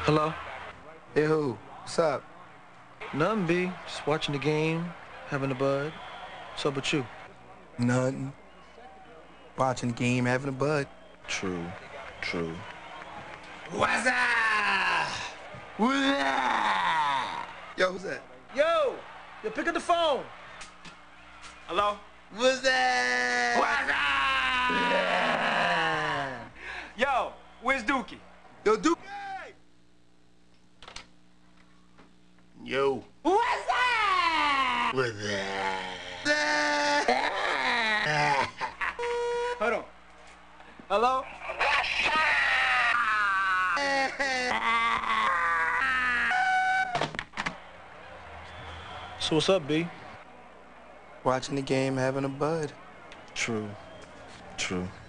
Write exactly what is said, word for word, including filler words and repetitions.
Hello? Hey, who? What's up? Nothing, B. Just watching the game, having a bud. What's up with you? Nothing. Watching the game, having a bud. True. True. Wazzup! Wazzup! Yo, who's that? Yo! Yo, pick up the phone! Hello? What's that? What's up? Yo, where's Dookie? Yo, Duke. Yo. What's that? What's that? Hold on. Hello? So what's up, B? Watching the game, having a bud. True. True.